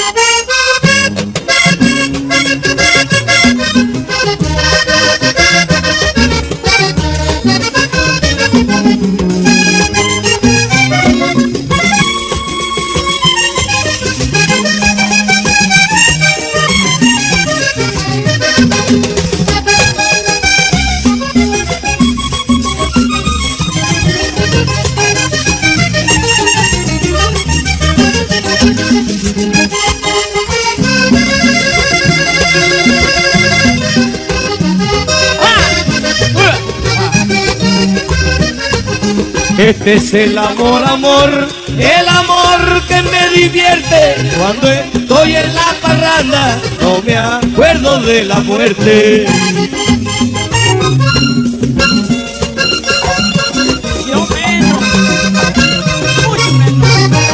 Este es el amor, amor, el amor que me divierte. Cuando estoy en la parranda no me acuerdo de la muerte. Yo menos, mucho menos.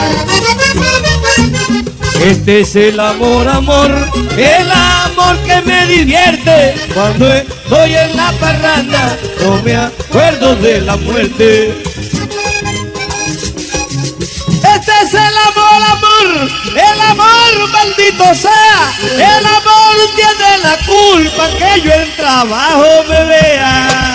Este es el amor, amor, el amor que me divierte. Cuando estoy en la parranda no me acuerdo de la muerte. Este es el amor, amor, el amor, maldito sea. El amor tiene la culpa que yo en trabajo me vea.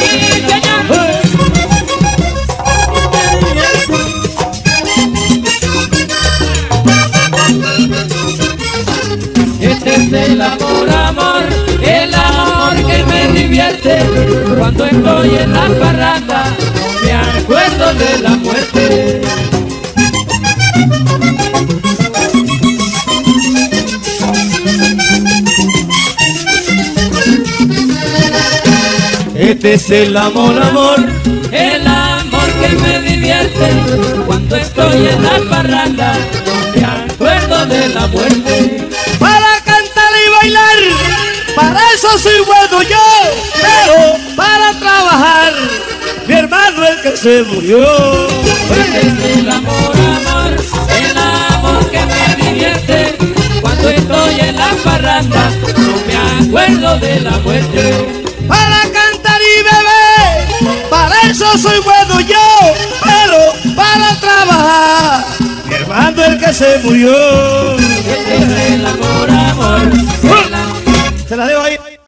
Este es el amor, amor, el amor que me divierte. Cuando estoy en la parranda no me acuerdo de la muerte. Este es el amor, amor, el amor que me divierte. Cuando estoy en la parranda no me acuerdo de la muerte. para cantar y bailar, para eso soy bueno yo, pero para trabajar, mi hermano el que se murió. Este es el amor, amor, el amor que me divierte. Cuando estoy en la parranda no me acuerdo de la muerte. Para cantar y beber, para eso soy bueno yo, pero para trabajar, mi hermano el que se murió. Este es el amor, amor, el amor. Se la dejo ahí.